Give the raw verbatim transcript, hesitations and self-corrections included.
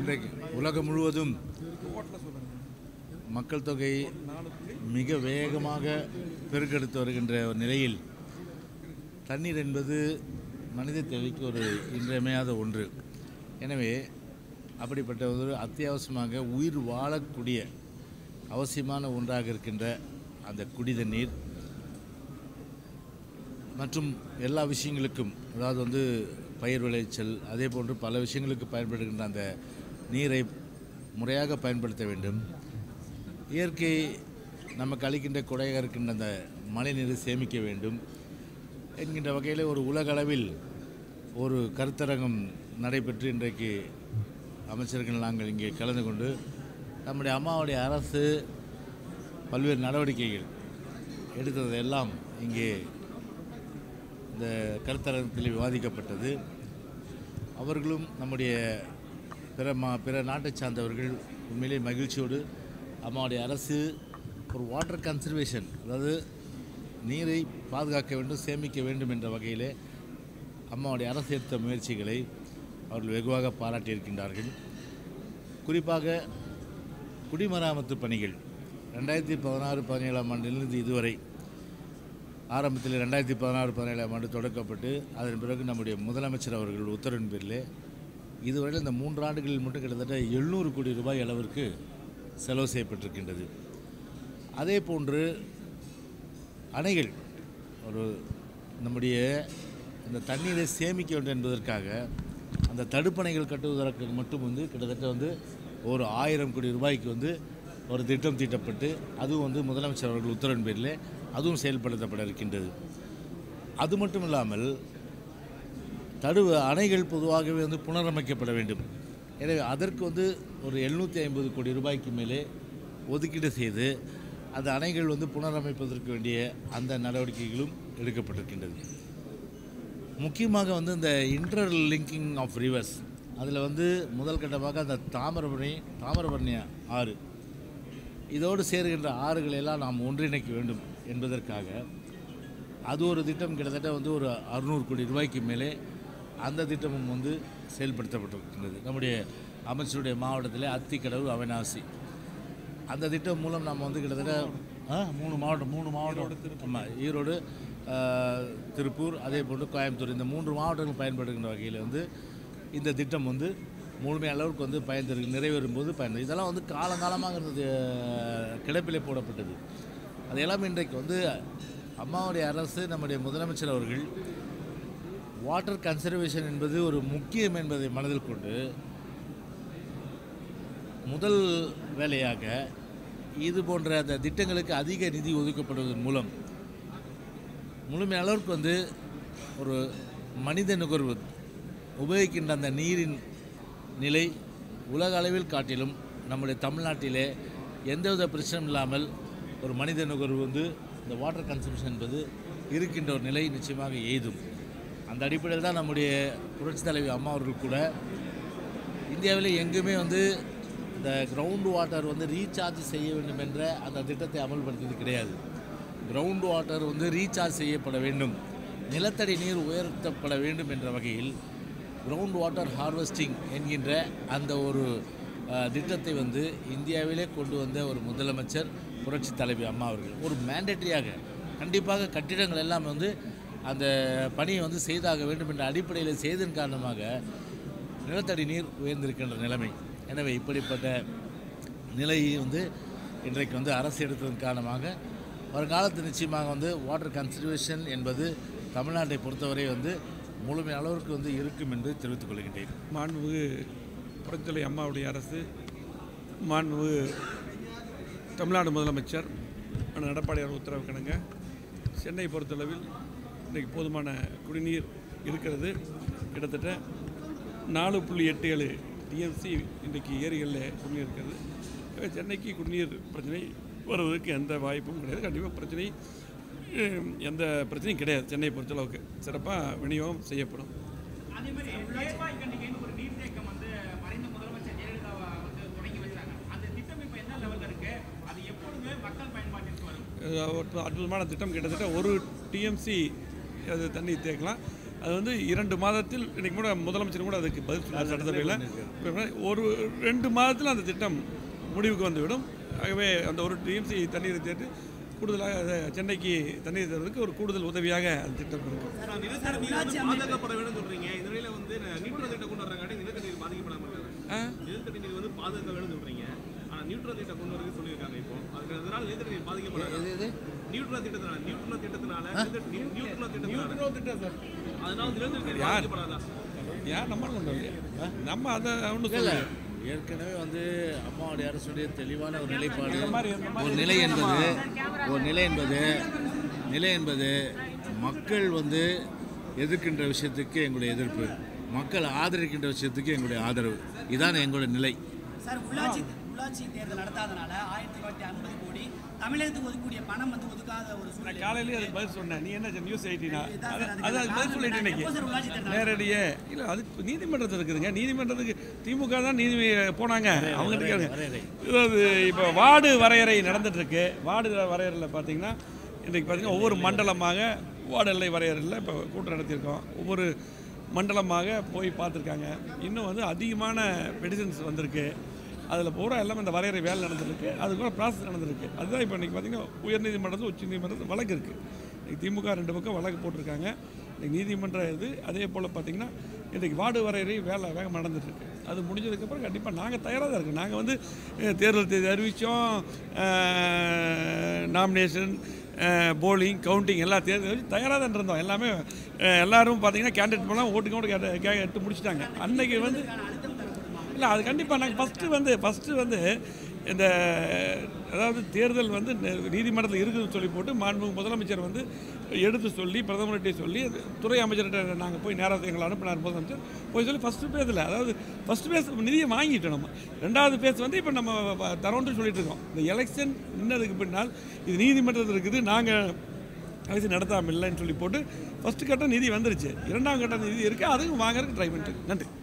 இன்றைக்கு உலகம் முழுவதும் மக்கள் தொகை மிக வேகமாக பெருக்கெடுத்து வருகின்ற ஒரு நிலையில் தண்ணீர் என்பது மனித தேவைக்கு ஒரு இன்றியமையாத ஒன்று. எனவே அப்படிப்பட்ட ஒரு அத்தியாவசியமாக உயிர் வாழக்கூடிய அவசியமான ஒன்றாக இருக்கின்ற அந்த குடி தண்ணீர் மற்றும் எல்லா விஷயங்களுக்கும், அதாவது வந்து பயிர் விளைச்சல், அதே போன்று பல விஷயங்களுக்கு பயன்படுகின்ற அந்த நீரை முறையாக பயன்படுத்த வேண்டும். இயற்கை நமக்கு அளிக்கின்ற கொடையாக இருக்கின்ற அந்த மழை நீரை சேமிக்க வேண்டும் என்கின்ற வகையில் ஒரு உலக அளவில் ஒரு கருத்தரங்கம் நடைபெற்று இன்றைக்கு அமைச்சர்கள் நாங்கள் இங்கே கலந்து கொண்டு நம்முடைய அம்மாவுடைய அரசு பல்வேறு நடவடிக்கைகள் எடுத்ததெல்லாம் இங்கே இந்த கருத்தரங்கத்தில் விவாதிக்கப்பட்டது. அவர்களும் நம்முடைய பிற மா பிற நாட்டை சார்ந்தவர்கள் உண்மையிலே மகிழ்ச்சியோடு அம்மாவுடைய அரசு ஒரு வாட்டர் கன்சர்வேஷன், அதாவது நீரை பாதுகாக்க வேண்டும், சேமிக்க வேண்டும் என்ற வகையிலே அம்மாவுடைய அரசு எடுத்த முயற்சிகளை அவர்கள் வெகுவாக பாராட்டியிருக்கின்றார்கள். குறிப்பாக குடிமராமத்து பணிகள் ரெண்டாயிரத்தி பதினாறு பதினேழாம் ஆண்டிலிருந்து இதுவரை ஆரம்பத்தில் ரெண்டாயிரத்தி பதினாறு பதினேழாம் ஆண்டு தொடக்கப்பட்டு அதன் பிறகு நம்முடைய முதலமைச்சர் அவர்கள் உத்தரவின் பேரில் இதுவரையில் இந்த மூன்று ஆண்டுகளில் மட்டும் கிட்டத்தட்ட எழுநூறு கோடி ரூபாய் அளவிற்கு செலவு செய்யப்பட்டிருக்கின்றது. அதே போன்று அணைகள், ஒரு நம்முடைய இந்த தண்ணீரை சேமிக்க வேண்டும் என்பதற்காக அந்த தடுப்பணைகள் கட்டுவதற்கு மட்டும் வந்து கிட்டத்தட்ட வந்து ஒரு ஆயிரம் கோடி ரூபாய்க்கு வந்து ஒரு திட்டம் தீட்டப்பட்டு அதுவும் வந்து முதலமைச்சர் அவர்கள் உத்தரவின் பேரில் அதுவும் செயல்படுத்தப்பட இருக்கின்றது. அது மட்டும் இல்லாமல் தடு அணைகள் பொதுவாகவே வந்து புனரமைக்கப்பட வேண்டும். எனவே அதற்கு வந்து ஒரு எழுநூற்றி ஐம்பது கோடி ரூபாய்க்கு மேலே ஒதுக்கீடு செய்து அந்த அணைகள் வந்து புனரமைப்பதற்கு வேண்டிய அந்த நடவடிக்கைகளும் எடுக்கப்பட்டிருக்கின்றது. முக்கியமாக வந்து இந்த இன்டர் லிங்கிங் ஆஃப் ரிவர்ஸ், அதில் வந்து முதல் கட்டமாக அந்த தாமிரபரணி தாமிரபரணி ஆறு இதோடு சேருகின்ற ஆறுகளெல்லாம் நாம் ஒன்றிணைக்க வேண்டும் என்பதற்காக அது ஒரு திட்டம் கிட்டத்தட்ட வந்து ஒரு அறுநூறு கோடி ரூபாய்க்கு மேலே அந்த திட்டமும் வந்து செயல்படுத்தப்பட்டிருக்கின்றது. நம்முடைய அமைச்சருடைய மாவட்டத்தில் அத்திக்கடவு, அவிநாசி அந்த திட்டம் மூலம் நம்ம வந்து கிட்டத்தட்ட மூணு மாவட்டம் மூணு மாவட்டம் ஆமாம் ஈரோடு, திருப்பூர், அதே போன்று கோயம்புத்தூர், இந்த மூன்று மாவட்டங்கள் பயன்படுகின்ற வகையில் வந்து இந்த திட்டம் வந்து முழுமை அளவுக்கு வந்து பயன் நிறைவேறும் போது பயன் இதெல்லாம் வந்து காலங்காலமாக இருந்தது கிடப்பிலே போடப்பட்டது. அதையெல்லாம் இன்றைக்கு வந்து அம்மாவுடைய அரசு, நம்முடைய முதலமைச்சர் அவர்கள் வாட்டர் கன்சர்வேஷன் என்பது ஒரு முக்கியம் என்பதை மனதில் கொண்டு முதல் வேலையாக இது போன்ற அந்த திட்டங்களுக்கு அதிக நிதி ஒதுக்கப்படுவதன் மூலம் முழுமை அளவுக்கு வந்து ஒரு மனித நுகர்வு உபயோகிக்கின்ற அந்த நீரின் நிலை உலக அளவில் காட்டிலும் நம்முடைய தமிழ்நாட்டிலே எந்தவித பிரச்சனையும் இல்லாமல் ஒரு மனித நுகர்வு வந்து இந்த வாட்டர் கன்சம்ஷன் என்பது இருக்கின்ற ஒரு நிலை நிச்சயமாக எய்தும். அந்த அடிப்படையில் தான் நம்முடைய புரட்சித் தலைவி அம்மா அவர்கள் கூட இந்தியாவில் எங்குமே வந்து இந்த கிரவுண்ட் வாட்டர் வந்து ரீசார்ஜ் செய்ய வேண்டும் என்ற அந்த திட்டத்தை அமல்படுத்தியது கிடையாது. கிரவுண்ட் வாட்டர் வந்து ரீசார்ஜ் செய்யப்பட வேண்டும், நிலத்தடி நீர் உயர்த்தப்பட வேண்டும் என்ற வகையில் கிரவுண்ட் வாட்டர் ஹார்வெஸ்டிங் என்கின்ற அந்த ஒரு திட்டத்தை வந்து இந்தியாவிலே கொண்டு வந்த ஒரு முதலமைச்சர் புரட்சி தலைவி அம்மா அவர்கள் ஒரு மேண்டேட்டரியாக கண்டிப்பாக கட்டிடங்கள் எல்லாம் வந்து அந்த பணியை வந்து செய்தாக வேண்டும் என்ற அடிப்படையில் செய்ததன் காரணமாக நிலத்தடி நீர் உயர்ந்திருக்கின்ற நிலைமை. எனவே இப்படிப்பட்ட நிலையை வந்து இன்றைக்கு வந்து அரசு எடுத்ததன் காரணமாக வருங்காலத்தில் நிச்சயமாக வந்து வாட்டர் கன்சர்வேஷன் என்பது தமிழ்நாட்டை பொறுத்தவரை வந்து முழுமை அளவிற்கு வந்து இருக்கும் என்று தெரிவித்துக் கொள்கின்றேன். மாண்புமிகு புரட்சித்தலைவி அம்மாவுடைய அரசு, மாண்புமிகு தமிழ்நாடு முதலமைச்சர் எடப்பாடியார் உத்தரவு கிணங்க சென்னை பொறுத்தளவில் இன்றைக்கு போதுமான குடிநீர் இருக்கிறது. கிட்டத்தட்ட நாலு புள்ளி எட்டு ஏழு டிஎம்சி இன்றைக்கு ஏரிகளில் குடிநீர் இருக்கிறது. சென்னைக்கு குடிநீர் பிரச்சனை வருவதற்கு எந்த வாய்ப்பும் கிடையாது. கண்டிப்பாக பிரச்சனை எந்த பிரச்சனையும் கிடையாது. சென்னை பொறுத்தளவுக்கு சிறப்பாக விநியோகம் செய்யப்படும். அற்புதமான திட்டம். கிட்டத்தட்ட ஒரு டிஎம்சி அது தண்ணி தேக்கலாம். அது வந்து இரண்டு மாதத்தில் இன்றைக்கி கூட முதலமைச்சர் கூட அதுக்கு பதில் சொன்னார் சட்டசபையில். ஒரு ரெண்டு மாதத்தில் அந்த திட்டம் முடிவுக்கு வந்துவிடும். ஆகவே அந்த ஒரு டிஎம்சி தண்ணீரை தேர்த்து கூடுதலாக சென்னைக்கு தண்ணீர் தருவதற்கு ஒரு கூடுதல் உதவியாக அந்த திட்டம் இருக்கும். பாதுகாக்கப்பட வேண்டும் சொல்றீங்க. இந்த நிலையில வந்து நியூட்ரல் திட்டம் கொண்டு வர்றாங்க, நிலத்தடி நீர் பாதிக்கப்படாம இருக்காங்க. நிலத்தடி நீர் வந்து பாதுகாக்க வேண்டும் சொல்றீங்க. ஆனா நியூட்ரல் திட்டம் கொண்டு வரது சொல்லியிருக்காங்க. இப்போ அதுக்கு அதனால நிலத்தடி நீர் பாதிக்கப்படாது. நியூட்ரல் திட்டத்தினால நியூட்ரல் திட்டத்தினால நியூட்ரல் திட்டத்தினால திட்டம் சார் அதனால நிலத்தடி நீர் பாதிக்கப்படாதா? யார் நம்ம கொண்டு வரலையா? நம்ம அதை ஒன்றும் சொல்ல. ஏற்கனவே வந்து அம்மாவுடைய அரசுடைய தெளிவான ஒரு நிலைப்பாடு, ஒரு நிலை என்பது ஒரு நிலை என்பது நிலை என்பது மக்கள் வந்து எதிர்க்கின்ற விஷயத்துக்கு எங்களுடைய எதிர்ப்பு, மக்கள் ஆதரிக்கின்ற விஷயத்துக்கு எங்களுடைய ஆதரவு, இதான் எங்களுடைய நிலை. சார், உள்ளாட்சி உள்ளாட்சி தேர்தல் நடத்தாதனால ஆயிரத்தி தொள்ளாயிரத்தி ஐம்பது கோடி தமிழகத்துக்கு ஒதுக்கக்கூடிய பணம் வந்து ஒதுக்காத ஒரு சூழ்நிலை. காலையிலேயே அதுக்கு பதில் சொன்னேன். நீ என்ன நியூஸ் எயிட்டினா அது அதுக்கு பதில் சொல்லிட்டு இன்னைக்கு நேரடியே இல்லை. அது நீதிமன்றத்தில் இருக்குதுங்க. நீதிமன்றத்துக்கு திமுக தான் நீதி போனாங்க. அவங்க இருக்காங்க. அதாவது இப்போ வார்டு வரையறை நடந்துட்டுருக்கு. வார்டு வரையறையில் பார்த்தீங்கன்னா இன்றைக்கு பார்த்தீங்கன்னா ஒவ்வொரு மண்டலமாக வார்டு எல்லை வரையறையில் இப்போ கூட்டம் நடத்தியிருக்கோம். ஒவ்வொரு மண்டலமாக போய் பார்த்துருக்காங்க. இன்னும் வந்து அதிகமான பெடிஷன்ஸ் வந்திருக்கு. அதில் பூரா எல்லாம் இந்த வரையறை வேலை நடந்துருக்கு. அது கூட ப்ராசஸ் நடந்திருக்கு. அதுதான் இப்போ இன்றைக்கி பார்த்திங்கன்னா உயர்நீதிமன்றத்தில் உச்ச நீதிமன்றத்தில் வழக்கு இருக்குது. இன்றைக்கி திமுக ரெண்டு பக்கம் வழக்கு போட்டிருக்காங்க. இன்றைக்கி நீதிமன்றம் இது. அதே போல் பார்த்திங்கன்னா இன்றைக்கி வார்டு வரையறை வேலை வேகம் நடந்துட்டுருக்கு. அது முடிஞ்சதுக்கப்புறம் கண்டிப்பாக நாங்கள் தயாராக தான் இருக்கோம். நாங்கள் வந்து தேர்தல் தேதி அறிவித்தோம். நாமினேஷன், போலிங், கவுண்டிங் எல்லா தேர்தல் வச்சு தயாராக தான் இருந்தோம். எல்லாமே எல்லோரும் பார்த்திங்கன்னா கேண்டிடேட் போனால் ஓட்டுக்கு ஓட்டு கேட்ட கே எடுத்து முடிச்சிட்டாங்க. அன்றைக்கி வந்து இல்லை, அது கண்டிப்பாக நாங்கள் ஃபஸ்ட்டு வந்து ஃபஸ்ட்டு வந்து இந்த அதாவது தேர்தல் வந்து நீதிமன்றத்தில் இருக்குதுன்னு சொல்லி போட்டு மாண்புமிகு முதலமைச்சர் வந்து எடுத்து சொல்லி பிரதமர்கிட்ட சொல்லி துறை அமைச்சர்கிட்ட நாங்கள் போய் நேரத்தை எங்களை அனுப்பினார் முதலமைச்சர் போய் சொல்லி ஃபஸ்ட்டு பேஸில் அதாவது ஃபஸ்ட்டு பேஸ் நிதியை வாங்கிட்டோம். நம்ம ரெண்டாவது பேஸ் வந்து இப்போ நம்ம தரோன்ட்டு சொல்லிட்டு இருக்கோம். இந்த எலெக்ஷன் நின்னதுக்கு பின்னால் இது நீதிமன்றத்தில் இருக்குது, நாங்கள் எலெக்ஷன் நடத்தாமல் இல்லைன்னு சொல்லி போட்டு ஃபஸ்ட்டு கட்ட நிதி வந்துருச்சு. இரண்டாம் கட்ட நிதி இருக்குது, அதுவும் வாங்குறதுக்கு ட்ரை பண்ணிட்டு. நன்றி.